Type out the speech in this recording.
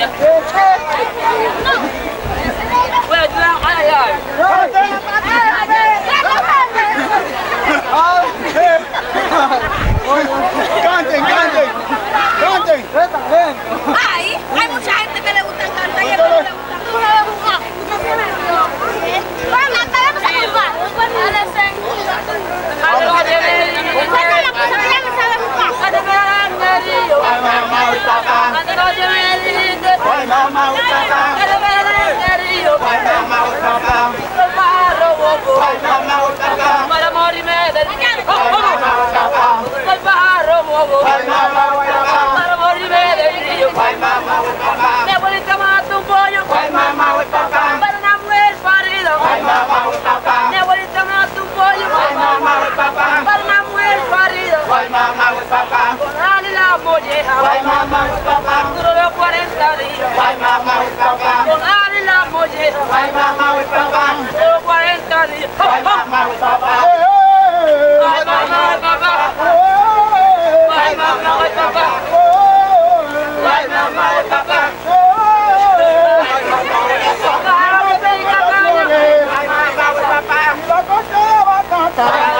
Canten, canten, canten. Ay, hay mucha gente que le gusta cantar y que no le gusta. Tú no le gustas. Bueno, vamos a jugar. Mi abuelita mata un pollo para una mujer parida. Mi abuelita mata un pollo para una mujer parida. Con Ali la molleja duró los 40 días. Con Ali la molleja duró 40 días. Ay, mamá, papá. Ay, mamá, papá. Ay, mamá, papá. Ay, mamá, papá. La costa de la batata.